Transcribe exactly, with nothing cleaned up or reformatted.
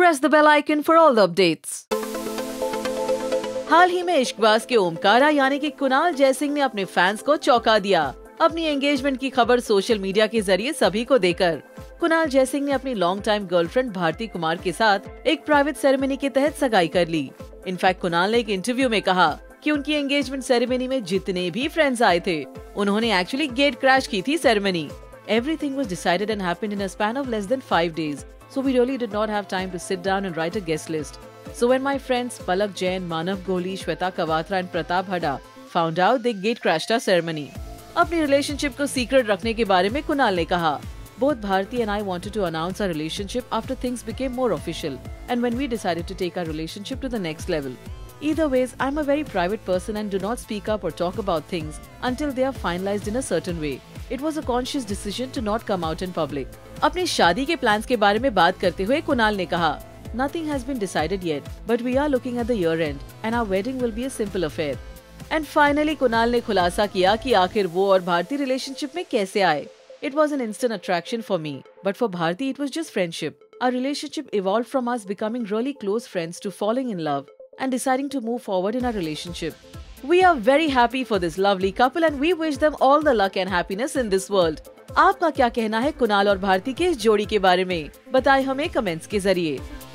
Press the bell icon for all the updates. हाल ही में इश्कबाज के ओमकारा यानी कि कुणाल जयसिंह ने अपने फैंस को चौंका दिया अपनी एंगेजमेंट की खबर सोशल मीडिया के जरिए सभी को देकर। कुणाल जयसिंह ने अपनी long time girlfriend Bharti Kumar के साथ एक प्राइवेट सेरेमनी के तहत सगाई कर ली। इनफैक्ट कुणाल ने एक इंटरव्यू में कहा कि उनकी एंगेजमेंट सेरेमनी में जितने भी फ्रेंड्स आए थे उन्होंने एक्चुअली गेट क्रैश की थी ceremony. Everything was decided and happened in a span of less than five days, so we really did not have time to sit down and write a guest list. So when my friends Palak Jain, Manav Kohli, Shweta Kawatra and Pratap Hada found out, they gate crashed our ceremony. अपनी relationship को secret रखने के बारे में कुणाल ने कहा, Both Bharti and I wanted to announce our relationship after things became more official and when we decided to take our relationship to the next level. Either ways, I'm a very private person and do not speak up or talk about things until they are finalized in a certain way. It was a conscious decision to not come out in public. अपनी शादी के plans के बारे में बात करते हुए कुणाल ने कहा, Nothing has been decided yet, but we are looking at the year end and our wedding will be a simple affair. And finally, Kunal ने खुलासा किया कि आखिर वो और भारती रिलेशनशिप में कैसे आए. It was an instant attraction for me, but for Bharti it was just friendship. Our relationship evolved from us becoming really close friends to falling in love and deciding to move forward in our relationship. We are very happy for this lovely couple and we wish them all the luck and happiness in this world. आपका क्या कहना है कुणाल और भारती के इस जोड़ी के बारे में? बताएं हमें कमेंट्स के जरिए।